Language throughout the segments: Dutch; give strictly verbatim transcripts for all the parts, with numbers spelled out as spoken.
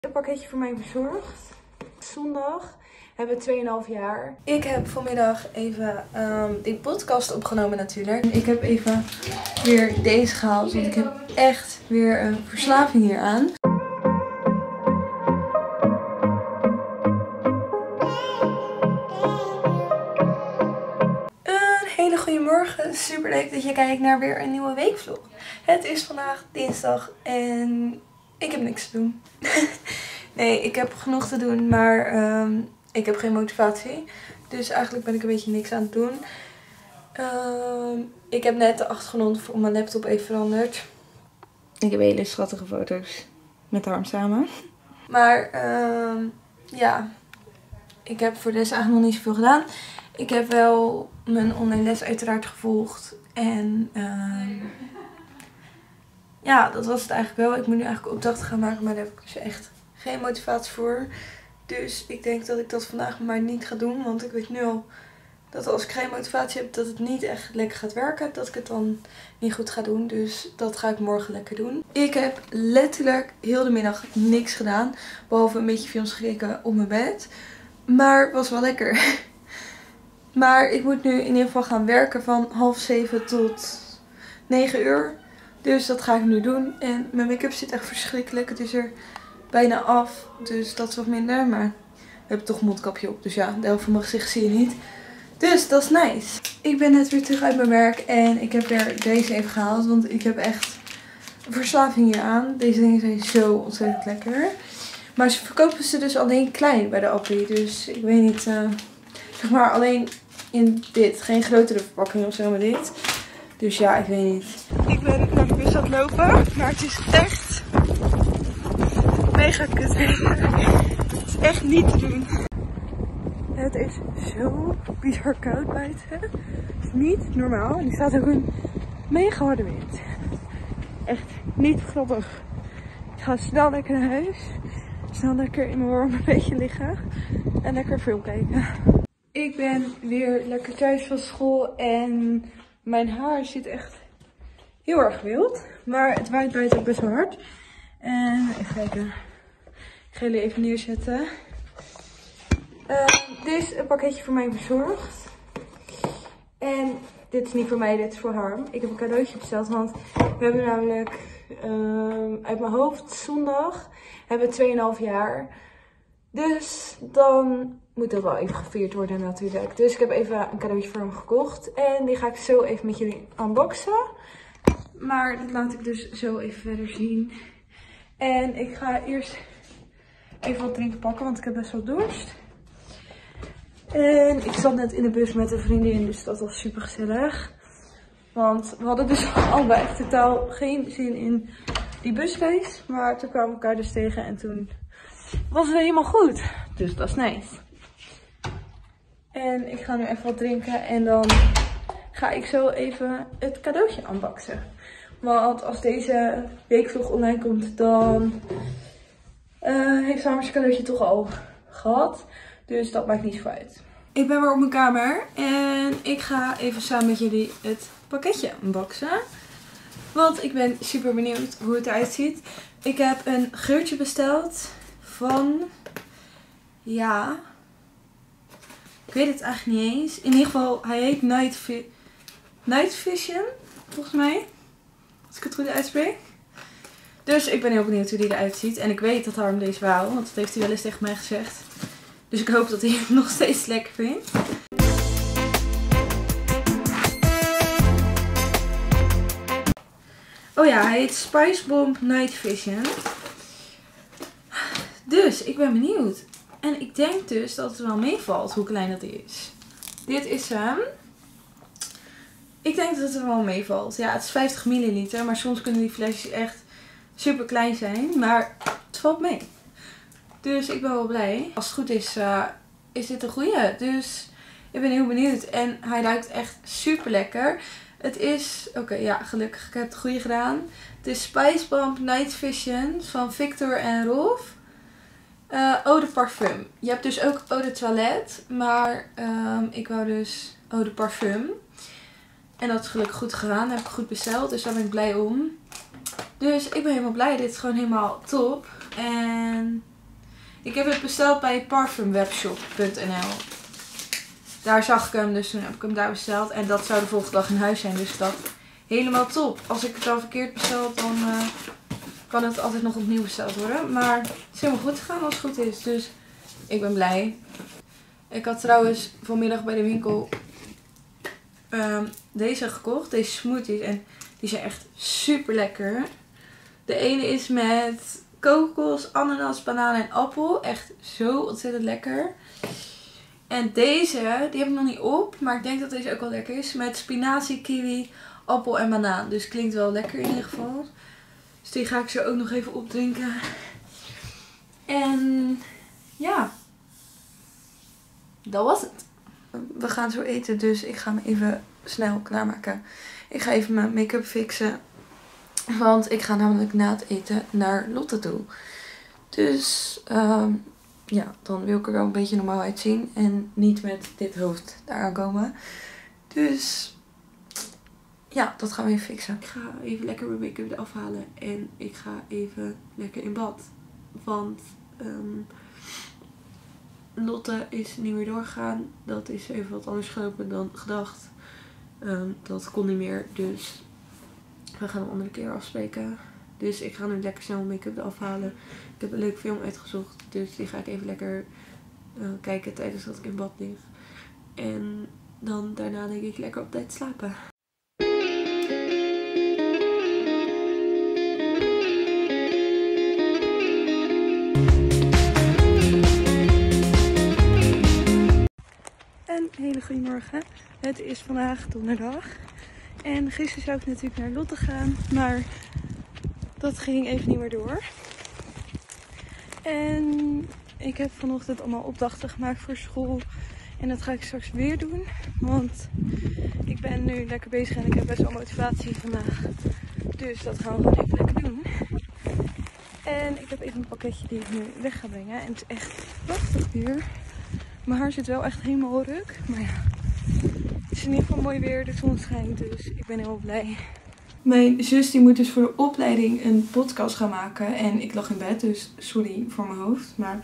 Een pakketje voor mij bezorgd. Zondag hebben we twee komma vijf jaar. Ik heb vanmiddag even um, die podcast opgenomen natuurlijk. Ik heb even weer deze gehaald, want ik heb echt weer een verslaving hieraan. Een hele goede morgen. Super leuk dat je kijkt naar weer een nieuwe weekvlog. Het is vandaag dinsdag en ik heb niks te doen. Nee, ik heb genoeg te doen, maar um, ik heb geen motivatie. Dus eigenlijk ben ik een beetje niks aan het doen. Um, ik heb net de achtergrond op mijn laptop even veranderd. Ik heb hele schattige foto's met Harm samen. Maar um, ja, ik heb voor deze eigenlijk nog niet zoveel gedaan. Ik heb wel mijn online les uiteraard gevolgd. En um, ja, dat was het eigenlijk wel. Ik moet nu eigenlijk opdrachten gaan maken, maar daar heb ik dus echt geen motivatie voor. Dus ik denk dat ik dat vandaag maar niet ga doen. Want ik weet nu al dat als ik geen motivatie heb, dat het niet echt lekker gaat werken. Dat ik het dan niet goed ga doen. Dus dat ga ik morgen lekker doen. Ik heb letterlijk heel de middag niks gedaan. Behalve een beetje films gekeken op mijn bed. Maar het was wel lekker. Maar ik moet nu in ieder geval gaan werken van half zeven tot negen uur. Dus dat ga ik nu doen. En mijn make-up zit echt verschrikkelijk. Het is er bijna af. Dus dat is wat minder. Maar we hebben toch een mondkapje op. Dus ja, de helft van mijn gezicht zie je niet. Dus dat is nice. Ik ben net weer terug uit mijn werk. En ik heb weer deze even gehaald. Want ik heb echt een verslaving hier aan. Deze dingen zijn zo ontzettend lekker. Maar ze verkopen ze dus alleen klein bij de Aldi. Dus ik weet niet. Uh, zeg maar alleen in dit. Geen grotere verpakking of zo met dit. Dus ja, ik weet niet. Ik ben naar de bus aan het lopen. Maar het is echt mega kut weer. Het is echt niet te doen. Het is zo bizar koud buiten. Het is niet normaal. En er staat ook een mega harde wind. Echt niet grappig. Ik ga snel lekker naar huis. Snel lekker in mijn warm een beetje liggen. En lekker film kijken. Ik ben weer lekker thuis van school. En mijn haar zit echt heel erg wild. Maar het waait buiten ook best wel hard. En even kijken. Ik ga jullie even neerzetten. Uh, dit is een pakketje voor mij bezorgd. En dit is niet voor mij, dit is voor Harm. Ik heb een cadeautje besteld, want we hebben namelijk uh, uit mijn hoofd zondag hebben we twee komma vijf jaar. Dus dan moet dat wel even gevierd worden natuurlijk. Dus ik heb even een cadeautje voor hem gekocht. En die ga ik zo even met jullie unboxen. Maar dat laat ik dus zo even verder zien. En ik ga eerst even wat drinken pakken, want ik heb best wel dorst. En ik zat net in de bus met een vriendin, dus dat was super gezellig. Want we hadden dus allebei echt totaal geen zin in die busreis. Maar toen kwamen we elkaar dus tegen en toen was het helemaal goed. Dus dat is nice. En ik ga nu even wat drinken en dan ga ik zo even het cadeautje unboxen. Want als deze weekvlog online komt, dan uh, heeft Harm zijn cadeautje toch al gehad. Dus dat maakt niet zo uit. Ik ben weer op mijn kamer en ik ga even samen met jullie het pakketje unboxen. Want ik ben super benieuwd hoe het eruit ziet. Ik heb een geurtje besteld van, ja, ik weet het eigenlijk niet eens. In ieder geval, hij heet Night, Vi Night Vision, volgens mij. Als ik het goed uitspreek. Dus ik ben heel benieuwd hoe die eruit ziet. En ik weet dat Harm deze wou, want dat heeft hij wel eens tegen mij gezegd. Dus ik hoop dat hij het nog steeds lekker vindt. Oh ja, hij heet Spice Bomb Night Vision. Dus ik ben benieuwd. En ik denk dus dat het wel meevalt hoe klein dat is. Dit is hem. Ik denk dat het er wel meevalt. Ja, het is vijftig milliliter. Maar soms kunnen die flesjes echt super klein zijn. Maar het valt mee. Dus ik ben wel blij. Als het goed is, uh, is dit een goeie. Dus ik ben heel benieuwd. En hij ruikt echt super lekker. Het is, oké, okay, ja, gelukkig. Ik heb het goede gedaan. Het is Spice Bomb Night Vision van Victor en Rolf. Uh, eau de parfum. Je hebt dus ook eau de toilet. Maar um, ik wou dus eau de parfum. En dat is gelukkig goed gegaan. Dat heb ik goed besteld. Dus daar ben ik blij om. Dus ik ben helemaal blij. Dit is gewoon helemaal top. En Ik heb het besteld bij parfumwebshop punt n l. Daar zag ik hem, dus toen heb ik hem daar besteld. En dat zou de volgende dag in huis zijn. Dus dat helemaal top. Als ik het dan verkeerd bestel, dan uh, kan het altijd nog opnieuw besteld worden. Maar het is helemaal goed gegaan als het goed is. Dus ik ben blij. Ik had trouwens vanmiddag bij de winkel um, deze gekocht. Deze smoothies. En die zijn echt super lekker. De ene is met kokos, ananas, banaan en appel. Echt zo ontzettend lekker. En deze, die heb ik nog niet op. Maar ik denk dat deze ook wel lekker is. Met spinazie, kiwi, appel en banaan. Dus klinkt wel lekker in ieder geval. Dus die ga ik zo ook nog even opdrinken. En ja, dat was het. We gaan zo eten, dus ik ga me even snel klaarmaken. Ik ga even mijn make-up fixen. Want ik ga namelijk na het eten naar Lotte toe. Dus um, ja, dan wil ik er wel een beetje normaal uitzien. En niet met dit hoofd daar aankomen. Dus ja, dat gaan we even fixen. Ik ga even lekker mijn make-up eraf halen. En ik ga even lekker in bad. Want um, Lotte is niet meer doorgegaan. Dat is even wat anders gelopen dan gedacht. Um, dat kon niet meer. Dus we gaan een andere keer afspreken. Dus ik ga nu lekker snel mijn make-up eraf halen. Ik heb een leuke film uitgezocht. Dus die ga ik even lekker uh, kijken tijdens dat ik in bad lig. En dan daarna denk ik lekker op tijd slapen. Een hele goede morgen. Het is vandaag donderdag. En gisteren zou ik natuurlijk naar Lotte gaan. Maar dat ging even niet meer door. En ik heb vanochtend allemaal opdrachten gemaakt voor school. En dat ga ik straks weer doen. Want ik ben nu lekker bezig en ik heb best wel motivatie vandaag. Dus dat gaan we gewoon even lekker doen. En ik heb even een pakketje die ik nu weg ga brengen. En het is echt prachtig weer. Mijn haar zit wel echt helemaal ruk. Maar ja, het is in ieder geval mooi weer. De zon schijnt, dus ik ben heel blij. Mijn zus die moet dus voor de opleiding een podcast gaan maken. En ik lag in bed, dus sorry voor mijn hoofd. Maar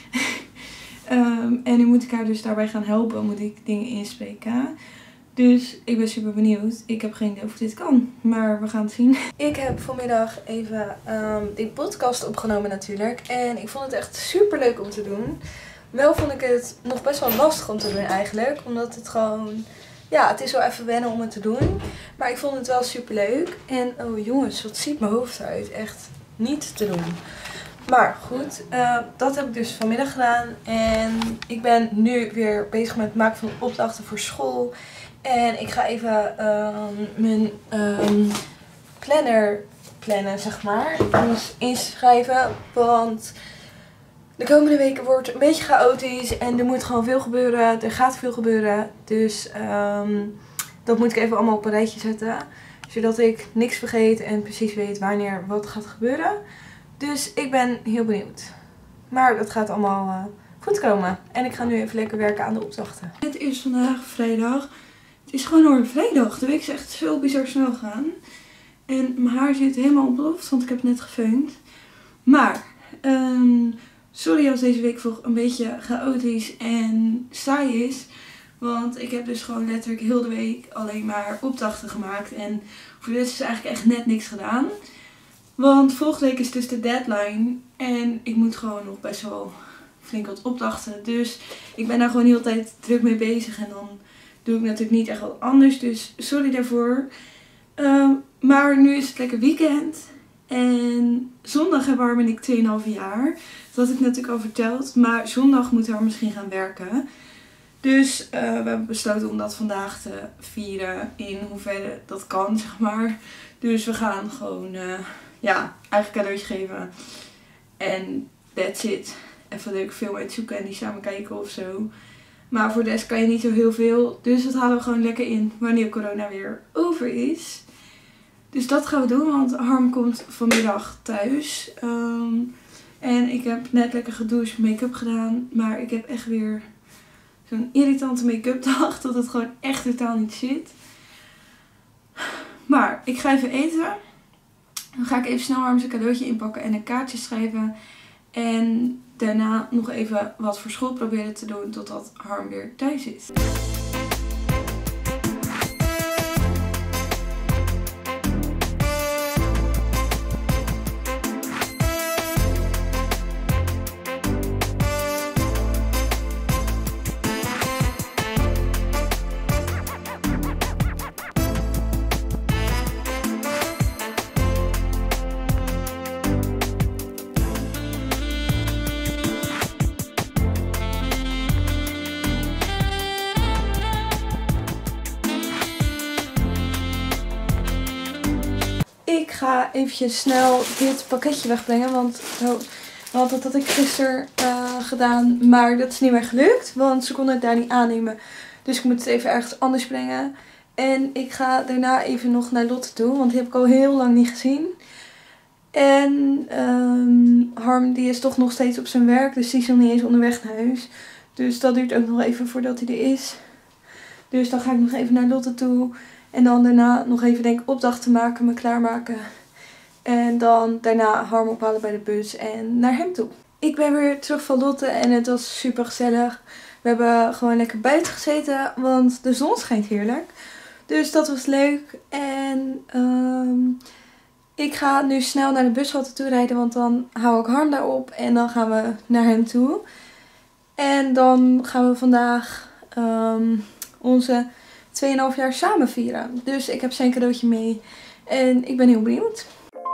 um, en nu moet ik haar dus daarbij gaan helpen. Moet ik dingen inspreken. Dus ik ben super benieuwd. Ik heb geen idee of dit kan. Maar we gaan het zien. Ik heb vanmiddag even um, die podcast opgenomen natuurlijk. En ik vond het echt super leuk om te doen. Wel vond ik het nog best wel lastig om te doen eigenlijk. Omdat het gewoon... Ja, het is wel even wennen om het te doen. Maar ik vond het wel super leuk. En oh jongens, wat ziet mijn hoofd eruit. Echt niet te doen. Maar goed, uh, dat heb ik dus vanmiddag gedaan. En ik ben nu weer bezig met het maken van opdrachten voor school. En ik ga even uh, mijn um, planner plannen, zeg maar. Dus inschrijven, want... De komende weken wordt een beetje chaotisch en er moet gewoon veel gebeuren. Er gaat veel gebeuren. Dus um, dat moet ik even allemaal op een rijtje zetten. Zodat ik niks vergeet en precies weet wanneer wat gaat gebeuren. Dus ik ben heel benieuwd. Maar dat gaat allemaal uh, goed komen. En ik ga nu even lekker werken aan de opdrachten. Het is vandaag vrijdag. Het is gewoon alweer vrijdag. De week is echt zo bizar snel gegaan. En mijn haar zit helemaal ontploft, want ik heb het net gefeund. Maar... Um, Sorry als deze week voor een beetje chaotisch en saai is. Want ik heb dus gewoon letterlijk heel de week alleen maar opdrachten gemaakt. En voor dit is eigenlijk echt net niks gedaan. Want volgende week is dus de deadline. En ik moet gewoon nog best wel flink wat opdrachten. Dus ik ben daar gewoon heel de tijd druk mee bezig. En dan doe ik natuurlijk niet echt wat anders. Dus sorry daarvoor. Uh, maar nu is het lekker weekend. En zondag hebben Harm en ik twee komma vijf jaar. Dat had ik natuurlijk al verteld. Maar zondag moet Harm misschien gaan werken. Dus uh, we hebben besloten om dat vandaag te vieren. In hoeverre dat kan, zeg maar. Dus we gaan gewoon, uh, ja, eigenlijk een cadeautje geven. En that's it. Even een leuke film uitzoeken en die samen kijken of zo. Maar voor de rest kan je niet zo heel veel. Dus dat halen we gewoon lekker in wanneer corona weer over is. Dus dat gaan we doen, want Harm komt vanmiddag thuis. Um, en ik heb net lekker gedoucht, make-up gedaan. Maar ik heb echt weer zo'n irritante make-up dag, dat het gewoon echt totaal niet zit. Maar ik ga even eten. Dan ga ik even snel Harm zijn cadeautje inpakken en een kaartje schrijven. En daarna nog even wat voor school proberen te doen totdat Harm weer thuis is. Ik ga eventjes snel dit pakketje wegbrengen, want oh, want dat had ik gisteren uh, gedaan, maar dat is niet meer gelukt, want ze konden het daar niet aannemen. Dus ik moet het even ergens anders brengen. En ik ga daarna even nog naar Lotte toe, want die heb ik al heel lang niet gezien. En um, Harm die is toch nog steeds op zijn werk, dus die is nog niet eens onderweg naar huis. Dus dat duurt ook nog even voordat hij er is. Dus dan ga ik nog even naar Lotte toe. En dan daarna nog even denk ik opdrachten maken, me klaarmaken. En dan daarna Harm ophalen bij de bus en naar hem toe. Ik ben weer terug van Lotte en het was super gezellig. We hebben gewoon lekker buiten gezeten, want de zon schijnt heerlijk. Dus dat was leuk. En um, ik ga nu snel naar de bushalte toe rijden, want dan hou ik Harm daarop. En dan gaan we naar hem toe. En dan gaan we vandaag um, onze twee komma vijf jaar samen vieren. Dus ik heb zijn cadeautje mee. En ik ben heel benieuwd.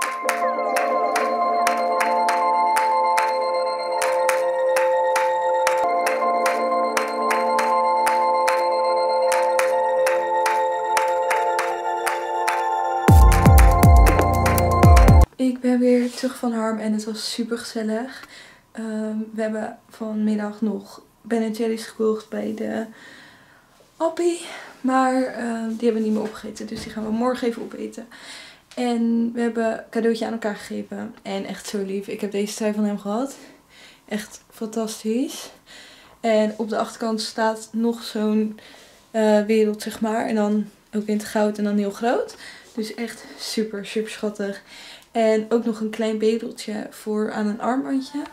Ik ben weer terug van Harm en het was super gezellig. Um, we hebben vanmiddag nog Ben en Jerry's gekocht bij de Appie. Maar uh, die hebben we niet meer opgegeten. Dus die gaan we morgen even opeten. En we hebben een cadeautje aan elkaar gegeven. En echt zo lief. Ik heb deze trui van hem gehad. Echt fantastisch. En op de achterkant staat nog zo'n uh, wereld, zeg maar. En dan ook in het goud en dan heel groot. Dus echt super, super schattig. En ook nog een klein bedeltje voor aan een armbandje.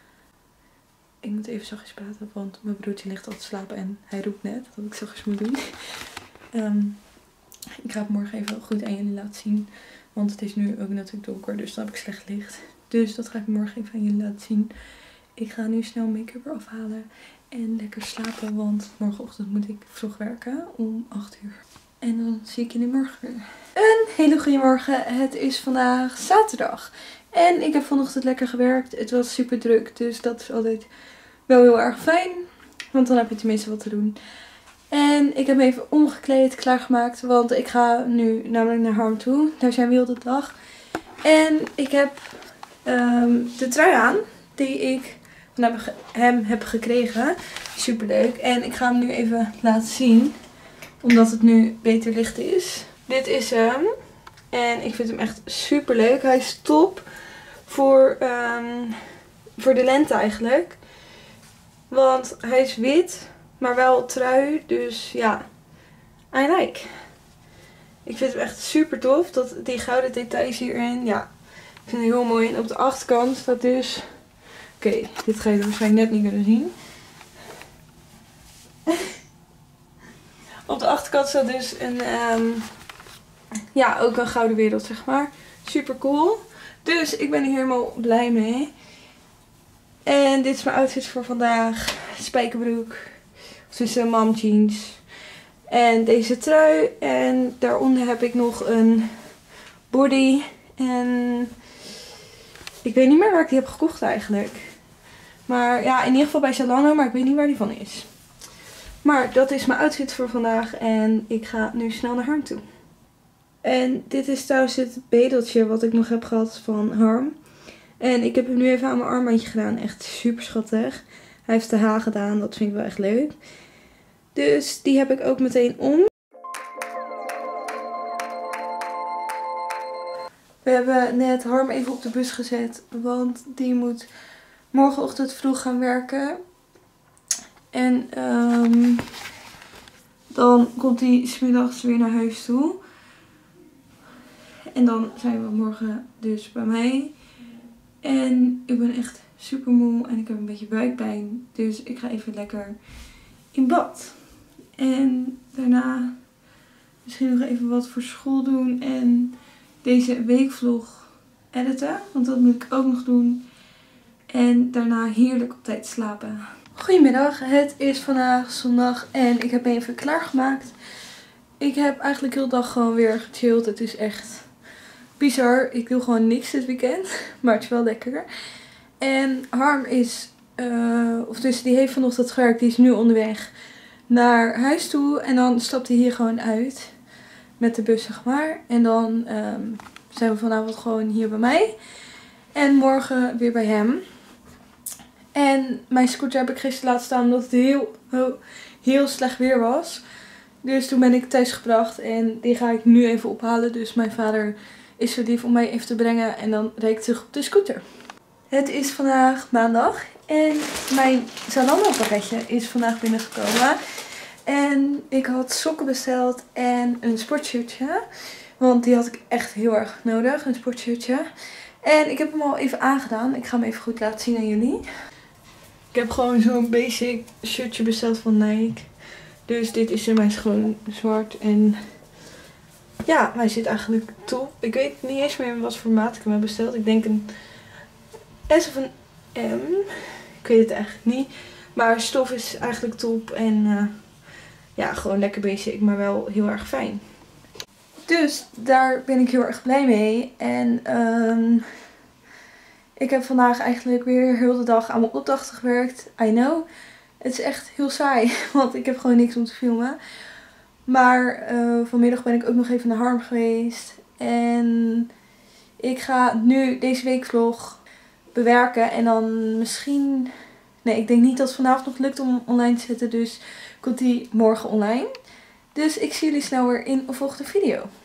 Ik moet even zachtjes praten, want mijn broertje ligt al te slapen en hij roept net dat ik zachtjes moet doen. Um, ik ga het morgen even goed aan jullie laten zien. Want het is nu ook natuurlijk donker, dus dan heb ik slecht licht. Dus dat ga ik morgen even aan jullie laten zien. Ik ga nu snel make-up eraf halen en lekker slapen, want morgenochtend moet ik vroeg werken om acht uur. En dan zie ik jullie morgen weer. Een hele goede morgen. Het is vandaag zaterdag. En ik heb vanochtend lekker gewerkt. Het was super druk, dus dat is altijd wel heel erg fijn. Want dan heb je tenminste wat te doen. En ik heb me even omgekleed, klaargemaakt. Want ik ga nu namelijk naar Harm toe. Daar zijn we heel de dag. En ik heb um, de trui aan die ik van hem heb gekregen. Super leuk. En ik ga hem nu even laten zien. Omdat het nu beter licht is. Dit is hem. En ik vind hem echt super leuk. Hij is top voor, um, voor de lente eigenlijk. Want hij is wit, maar wel trui. Dus ja, I like. Ik vind hem echt super tof. Dat, die gouden details hierin. Ja, ik vind het heel mooi. En op de achterkant staat dus... Oké, okay, dit ga je waarschijnlijk net niet kunnen zien. Op de achterkant staat dus een... Um, ja, ook een gouden wereld, zeg maar. Super cool. Dus ik ben er helemaal blij mee. En dit is mijn outfit voor vandaag. Spijkerbroek. Tussen mom jeans. En deze trui. En daaronder heb ik nog een body. En ik weet niet meer waar ik die heb gekocht eigenlijk. Maar ja, in ieder geval bij Zalando. Maar ik weet niet waar die van is. Maar dat is mijn outfit voor vandaag. En ik ga nu snel naar Harm toe. En dit is trouwens het bedeltje wat ik nog heb gehad van Harm. En ik heb hem nu even aan mijn armbandje gedaan. Echt super schattig. Hij heeft de H gedaan. Dat vind ik wel echt leuk. Dus die heb ik ook meteen om. We hebben net Harm even op de bus gezet. Want die moet morgenochtend vroeg gaan werken. En um, dan komt hij 's middags weer naar huis toe. En dan zijn we morgen dus bij mij. En ik ben echt super moe en ik heb een beetje buikpijn. Dus ik ga even lekker in bad. En daarna misschien nog even wat voor school doen en deze weekvlog editen. Want dat moet ik ook nog doen. En daarna heerlijk op tijd slapen. Goedemiddag, het is vandaag zondag en ik heb me even klaargemaakt. Ik heb eigenlijk heel de dag gewoon weer gechilled. Het is echt bizar. Ik doe gewoon niks dit weekend. Maar het is wel lekker. En Harm is, uh, of dus die heeft vanochtend gewerkt. Die is nu onderweg naar huis toe. En dan stapt hij hier gewoon uit. Met de bus zeg maar. En dan um, zijn we vanavond gewoon hier bij mij. En morgen weer bij hem. En mijn scooter heb ik gisteren laten staan omdat het heel, heel, heel slecht weer was. Dus toen ben ik thuis gebracht en die ga ik nu even ophalen. Dus mijn vader is zo lief om mij even te brengen en dan rijd ik terug op de scooter. Het is vandaag maandag en mijn Zalando pakketje is vandaag binnengekomen. En ik had sokken besteld en een sportshirtje. Want die had ik echt heel erg nodig, een sportshirtje. En ik heb hem al even aangedaan. Ik ga hem even goed laten zien aan jullie. Ik heb gewoon zo'n basic shirtje besteld van Nike. Dus dit is in mijn schoon zwart. En ja, hij zit eigenlijk top. Ik weet niet eens meer wat voor maat ik hem heb besteld. Ik denk een S of een M. Ik weet het eigenlijk niet. Maar stof is eigenlijk top. En uh, ja, gewoon lekker basic. Maar wel heel erg fijn. Dus daar ben ik heel erg blij mee. En um, ik heb vandaag eigenlijk weer heel de dag aan mijn opdrachten gewerkt. I know. Het is echt heel saai, want ik heb gewoon niks om te filmen. Maar uh, vanmiddag ben ik ook nog even naar Harm geweest. En ik ga nu deze weekvlog bewerken. En dan misschien... Nee, ik denk niet dat het vanavond nog lukt om online te zetten. Dus komt die morgen online. Dus ik zie jullie snel weer in een volgende video.